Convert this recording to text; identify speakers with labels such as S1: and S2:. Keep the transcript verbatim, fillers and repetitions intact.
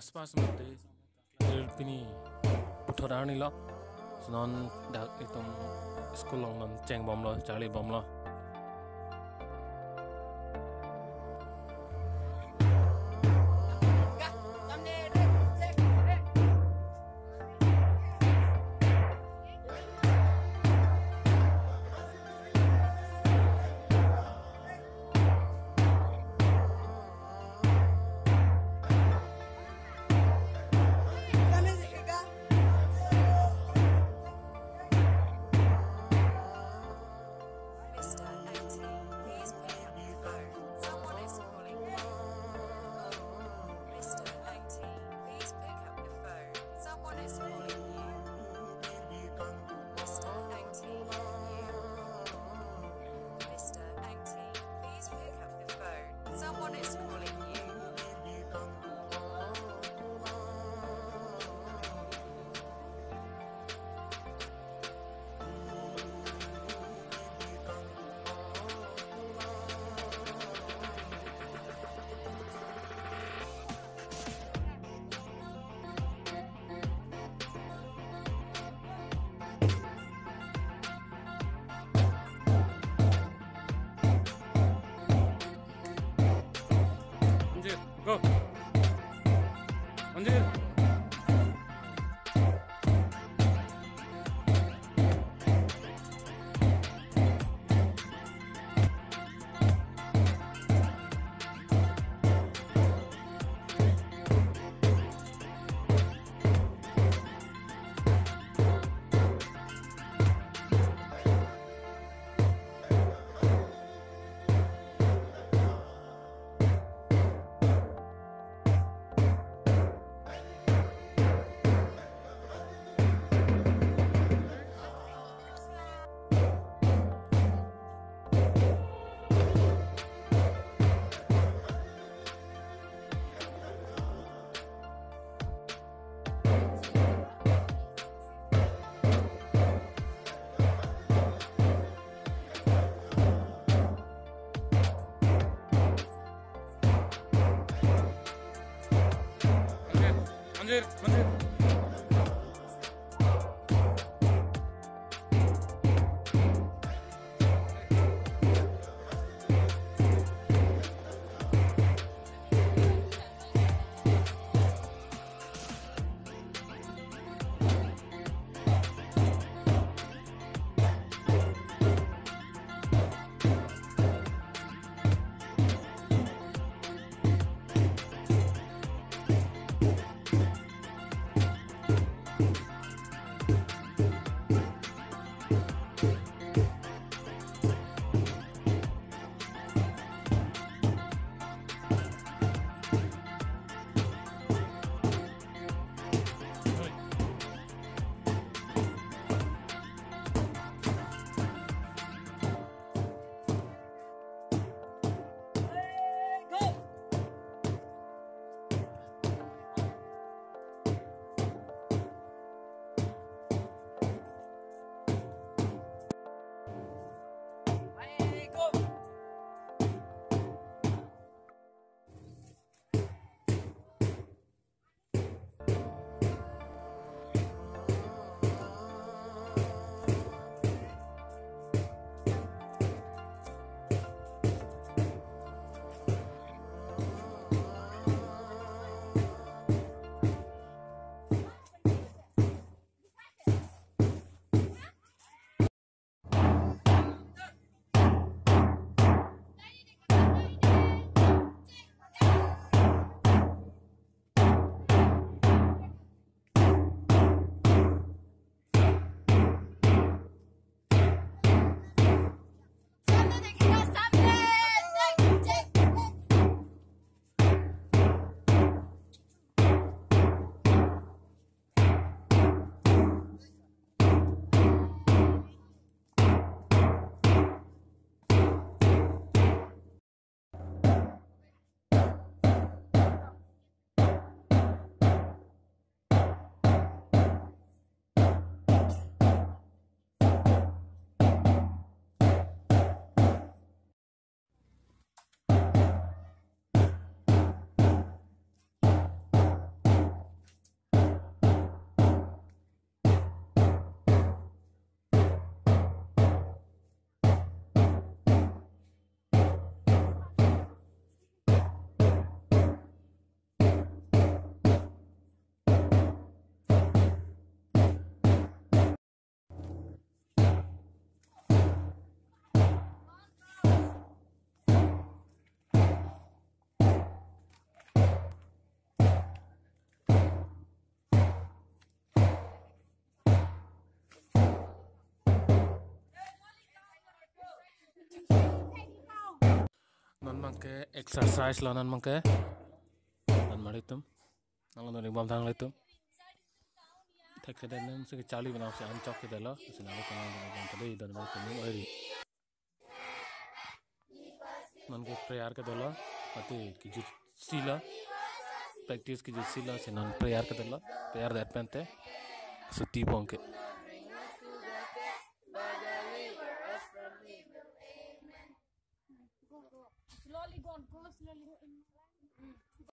S1: Masspass मध्ये Pilpini Putarani la Sunan dak itum school long nan cheng bom la Charlie bom la Go. Anjir. Anjir, anjir. ನನ್ನ ಮಂಕೆ ಎಕ್ಸರ್ಸೈಸ್ ಲ ನನ್ನ ಮಂಕೆ ನಾನು ಮಾಡಿತ್ತು ನಾನು ನಿಬಮ್ ತಾಂಗ್ಲಿತ್ತು ತೆಕ್ಕಿದೆ ನನ್ನ ಚಾಲಿ बनाव से अनचॉक के देला से नाले कमाल बन तले इधर में तुम्हें ओरी मन के प्रेयर के देला अति की जो सीला प्रैक्टिस की जो सीला से नन प्रेयर के देला प्रेयर दैट पेंते सुती पोंके
S2: Slowly go on, go slowly.